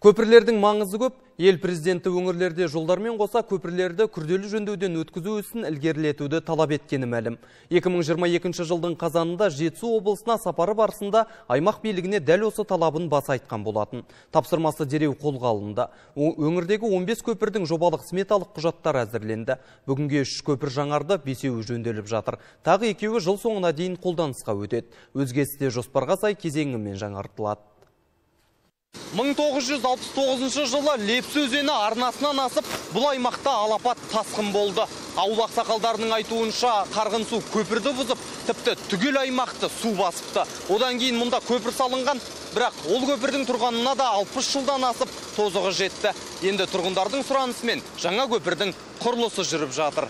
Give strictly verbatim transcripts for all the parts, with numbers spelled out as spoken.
Көпірлердің маңызы көп. Ел президенті өңірлерде жолдармен қоса көпірлерді күрделі жөндеуден өткізу ісін ілгерілетуді талап еткені мәлім. екі мың жиырма екінші жылдың қазанында Жетісу облысына сапары барысында аймақ билігіне дәл осы талабын баса айтқан болатын. Тапсырмасы дереу қолға алынды. Өңірдегі он бес көпірдің жобалық сметалық құжаттары әзірленді. Бүгінге үш көпір жаңарды, бесеуі жөнделіп жатыр. Тағы екеуі жыл соңына дейін қолданысқа өтеді. Өзгесі де жоспарға сай кезеңімен жаңартылады. мың тоғыз жүз алпыс тоғызыншы жылы Лепсі өзені арнасынан асып, бұл аймақта алапат тасқын болды. Ауыл ақсақалдарының айтуынша қарғын су көпірді бұзып, тіпті түгел аймақты су басыпты. Одан кейін мұнда көпір салынған, бірақ ол көпірдің тұрғанына да алпыс жылдан асып тозығы жетті. Енді тұрғындардың сұранысымен жаңа көпірдің құрылысы жүріп жатыр.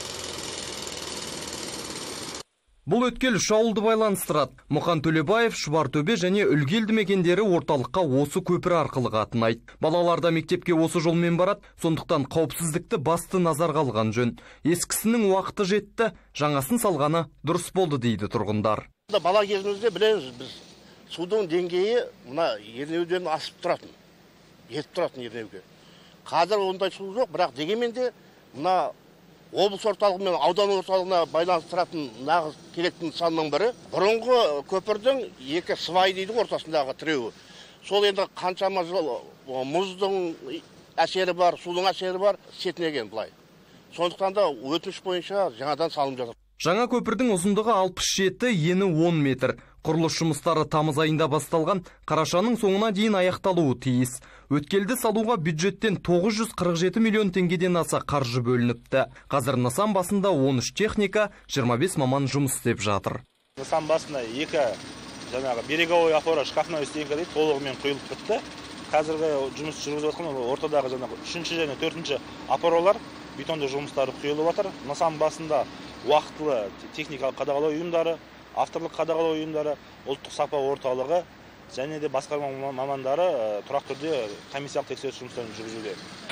Бұл өткел үш ауылды байланыстырады. Мұқан Төлебаев, Шұбартөбе және Үлгелді мекендері орталыққа осы көпір арқылы қатынайды. Балаларда мектепке осы жолмен барады, сондықтан қауіпсіздікті басты назарға алған жөн. Ескісінің уақыты жетті, жаңасын салғаны дұрыс болды дейді тұрғындар. Бала кезімізде білеміз, біз судың деңгейі мына ернеуден асып тұратын, етіп тұратын ернеуге. Қазір ондай су жоқ, бірақ дегенмен де мына облыс орталығы мен аудан орталығына байланыстыратын нағыз керекті нысанның бірі. Бұрынғы көпірдің екі свай дейді ортасындағы тіреуі. Сол енді қаншама жыл мұздың әсері бар, судың әсері бар, сетінеген бұлай. Сондықтан да өтініш бойынша жаңадан салынып жатыр. Жаңа көпірдің ұзындығы алпыс жеті, ені он метр. Құрылыс жұмыстары тамыз айында басталған, қарашаның соңына дейін аяқталуы тиіс. Өткелді салуға бюджеттен тоғыз жүз қырық жеті миллион теңгеден аса қаржы бөлініпті. Қазір нысан басында он үш техника, жиырма бес маман жұмыс істеп жатыр. Нысан басында екі жаңағы береговой опора шкафная стенка дейді, толығымен құйылып бітті. Қазіргі жұмыс жүргізіп жатқан ортадағы жаңағы үшінші және төртінші опоралар бетонды жұмыстары құйылып жатыр. Нысан басында уақытылы техникалық қадағалау ұйымдары, авторлық қадағалау ұйымдары, ұлттық сапа орталығы және де басқарма мамандары тұрақты түрде комиссиялық тексеріс жұмыстарын жүргізуде.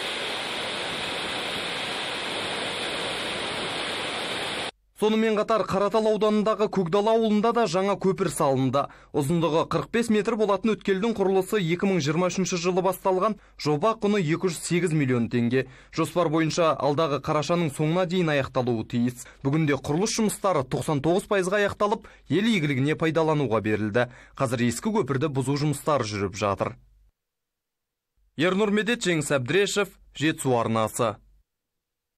Сонымен қатар Қаратал ауданындағы Көкдала ауылында да жаңа көпір салынды. Ұзындығы қырық бес метр болатын өткелдің құрылысы екі мың жиырма үшінші жылы басталған, жоба құны екі жүз сегіз миллион теңге. Жоспар бойынша алдағы қарашаның соңына дейін аяқталуы тиіс. Бүгінде құрылыс жұмыстары тоқсан тоғыз пайызға аяқталып, ел игілігіне пайдалануға берілді. Қазір ескі көпірді бұзу жұмыстары жүріп жатыр. Ернұр Медет, Жеңіс Әбдірешев, Жетісу арнасы.